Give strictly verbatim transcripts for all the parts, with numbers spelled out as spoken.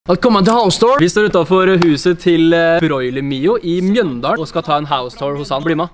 Velkommen til House Tour. Vi står utenfor huset til Broiler Mio i Mjøndalen og skal ta en house tour hos han. Bli med.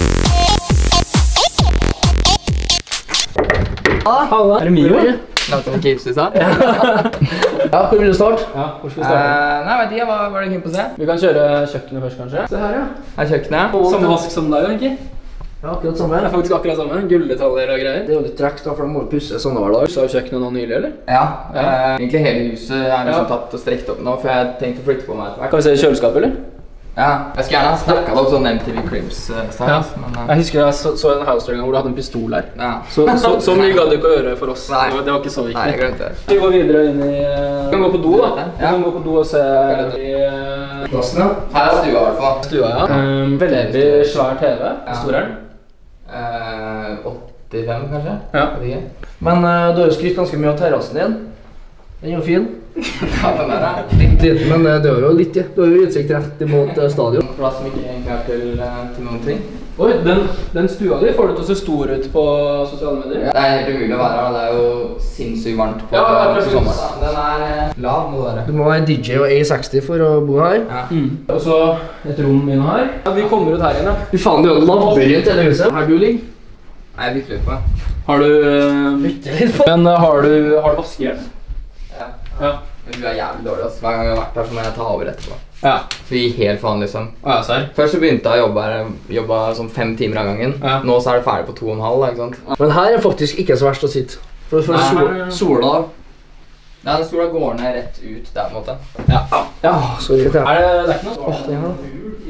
Halla. Er det Mio? Lagt om kips i start. Ja, hvor vil du starte? Ja, hvor skal vi starte? Uh, nei, vet ikke, hva var det keen på å se? Vi kan kjøre kjøkkenet først, kanskje. Se her, ja. Her er kjøkkenet. Samme vask som deg, ikke? Ja, akkurat samme. Det er faktisk akkurat samme. Gulldetaljer og greier. Det er jo litt trekk da, for de må jo pusse sånne hver dag. Du sa jo kjøkkenet nå nylig, eller? Ja, ja. Uh, egentlig hele huset er liksom Ja. tatt og strekt opp nå, for jeg tenkte å flytte på meg etter hvert. Kan vi se kjøleskapet, eller? Ja, jeg skulle gjerne ha snakket det opp sånn M T V Cribs-style, Ja. men... Uh, Jeg husker jeg så, så en house tour en gang hvor du hadde en pistol her. ja. Så, så, så mye gadd du ikke å gjøre for oss. Nei. Det var, det var ikke så viktig. Nei, jeg glemte det. Vi går videre inn i... uh, Vi kan gå på do, da. Vi Ja. kan gå på do og se i uh, Plassen, ja. Her er stua i hvert fall. stua, ja. Um, veldig svær T V. Ja. Stor er den. Uh, åttifem, kanskje? Ja. Vet ikke. Men uh, du har jo skrytt ganske mye av terrassen din. Den er jo fin. Ja, den der er Litt liten, men uh, det er jo litt, ja. Du har jo utsikt rett imot uh, stadion. en plass som ikke egentlig er til, uh, til noen ting. Oi, den, den stua di får du til å se stor ut på sosiale medier. Det er helt umulig å være her, det er jo sinnssykt varmt på, Ja, akkurat på sommeren. Den er uh, lav, må det være. Du må være D J og A seksti for å bo her. Ja. Mm. Og så et rom inn her. Ja, vi kommer ut her igjen, ja. Fy faen, det er jo labyrint hele huset. Her du ligger. Nei, jeg bytter litt på det. Har du... Uh, Bytter litt på. men uh, har du, har du vaskehjelp? Ja. Ja. Men du er jævlig dårlig, altså. Hver gang jeg har vært her, så må jeg ta over etterpå. Ja. Så vi gir helt faen, liksom. Ja, ser. Først så begynte jeg å jobbe her, jobba sånn fem timer av gangen. Ja. Nå så er det ferdig på to og en halv, ikke sant? Men her er faktisk ikke så verst å sitte. For, for Nei. sol, sola. Ja, den stola går ned rett ut der, på en måte. Ja. Ja, sorry. Det Er det, det er ikke noe? Åh, det er noe.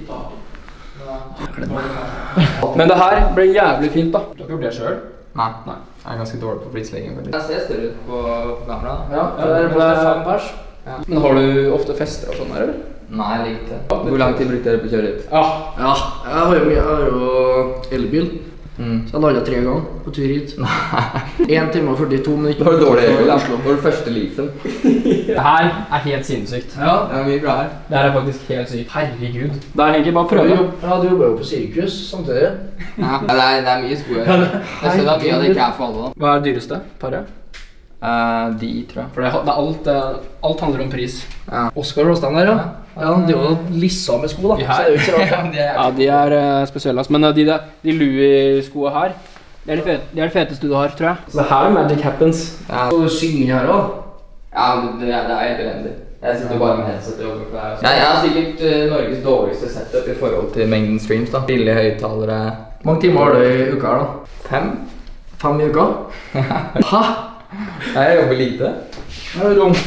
Men det her ble jævlig fint, da. Du har gjort det selv? Nei. Nei. Jeg er ganske dårlig på flislegging, faktisk. Jeg ser større ut på, på kamera, da. Ja, det er plass til fem pers. Ja. Men har du ofte fester og sånn her, eller? Nei, lite. Hvor lang tid brukte dere på å kjøre ut? Ja. Ja, jeg har jo, mye- jeg har jo elbil. Mm. Så jeg ladet tre ganger på tur hit. en time og førtito minutter. Da har du dårlig fra elbil, da. Oslo. Det var det første leafen. Det her er helt sinnssykt. Ja. Det er mye bra her. Det her er faktisk helt sykt. Herregud. Det er egentlig bare å Du prøve. jobb- Ja, du jobber jo på Sirius samtidig. Ja, det er, det er mye sko her. Jeg skjønner at mye av det ikke er for alle, da. Hva er det dyreste paret? Uh, de, tror jeg. For det, det er alt, det, alt handler om pris. Ja. Oskar Råstein der, ja. Ja, det er jo lissa med sko da. De Så her. det er jo ikke rart. Ja, det er Ja, de er uh, spesielle, ass. Men uh, de, der- de Louis-skoene her, det er de, fete, de er det feteste du har, tror jeg. Så her magic happens. Ja, Og synging her også. ja det, er, det er helt elendig. Jeg sitter bare med headset og jobber for deg. Ja, jeg har sikkert uh, Norges dårligste setup i forhold til mengden streams, da. Billige høyttalere. Hvor mange timer har du i uka her da? Fem? Fem i uka? Hæ? Jeg jobber lite. Her er rom.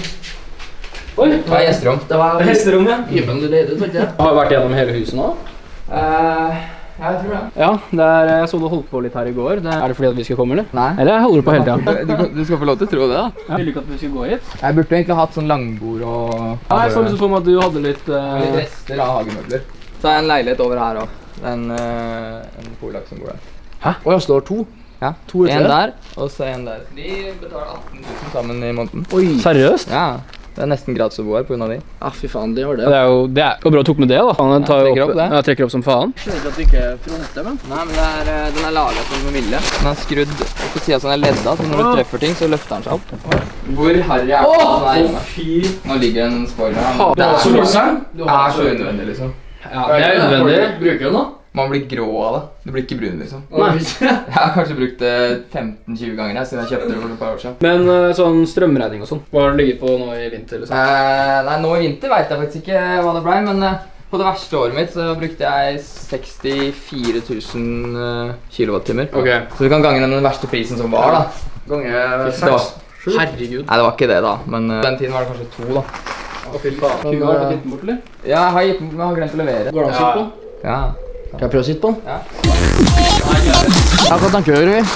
Oi, Hva er gjesterom? Det var hesterom, ja. Iben du leide, tror ikke jeg? Har vi vært gjennom hele huset nå? Uh, jeg tror det. Ja, det er, jeg så du holdt på litt her i går. Det er, er det fordi at vi skal komme, eller? Nei. Eller holder du på hele tiden? Du, du skal få lov til å tro det, da. Jeg ville ikke at vi skulle gå hit. Jeg burde egentlig hatt sånn langbord og... Ja, jeg så liksom for meg at du hadde litt... Litt Uh, rester av hagemøbler. Så er jeg en leilighet over her også. Det er en, uh, en polak som bor der. Å, jeg står to. Ja, To ute. en der, og så en der. De betaler atten tusen sammen i måneden. Oi. seriøst? Ja, det er nesten gratis å bo her på grunn av de. Ja, fy faen, det var det. Det er jo det er jo bra å tok med det, da. Han tar jo trekker opp, opp det. ja, trekker opp som faen. Jeg skjønner ikke at du ikke fronter, men. Nei, men det er, uh, den er laget sånn med vilje. Den er skrudd på siden sånn er ledda, så når du treffer ting, så løfter den seg opp. Hvor harry er det sånn er hjemme? fy! Nå ligger en spoiler her. Faen, Det er så så, lang. det er så unødvendig, liksom. Ja, det er unødvendig. Bruker du den da? Man blir grå av det. Du blir ikke brun, liksom. Nei. Jeg har kanskje brukt det femten tjue ganger her, siden jeg kjøpte det for et par år siden. Men uh, sånn strømregning og sånn, hva har det ligget på nå i vinter, liksom? Eh, nei, nå i vinter vet jeg faktisk ikke hva det ble, men eh, på det verste året mitt så brukte jeg sekstifire tusen uh, kilowattimer. Ok. Så du kan gange den, den verste prisen som var, da. Ganger Det var, seks. Herregud. nei, det var ikke det, da, men uh, den tiden var det kanskje to, da. Å, fy faen. Kunne du vært å titte bort, eller? Ja, jeg har, gitt, jeg har glemt å levere. Går det an å sitte på? Ja. Kan jeg prøve å sitte på den? Ja. Ja, hva tenker du, Røy?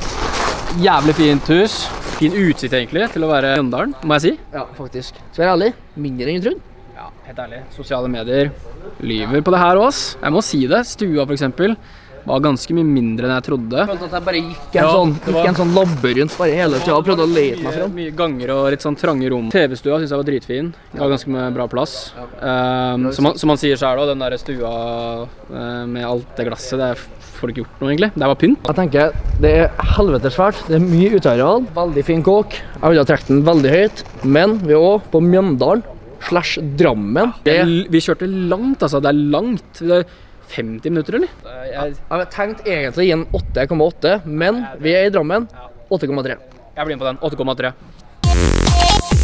Jævlig fint hus. Fin utsikt, egentlig, til å være i Mjøndalen, må jeg si. Ja, faktisk. Skal jeg være ærlig? Mindre enn jeg trodde. Ja, helt ærlig. Sosiale medier lyver på det her også. Jeg må si det. Stua, for eksempel, var ganske mye mindre enn jeg trodde. Jeg følte at jeg bare gikk en, Ja, sånn, det var- gikk en sånn labyrint bare hele tiden og prøvde å lete meg Mye, frem. mye ganger og litt sånn trange rom. T V-stua synes jeg var dritfin. Det var ganske mye bra plass. Um, som, man, som man sier selv også, den der stua uh, med alt det glasset, det får du ikke gjort noe egentlig. Det var pynt. Jeg tenker, det er helvete svært. Det er mye uteareal. Veldig fin kåk. Jeg ville ha trekt den veldig høyt. Men vi er også på Mjøndalen. slash Drammen. Det, Vi kjørte langt, altså. Det er langt. Det er femti minutter, eller? jeg har tenkt egentlig i en åtte komma åtte, men vi er i Drammen. åtte komma tre. Jeg blir med på den. åtte komma tre.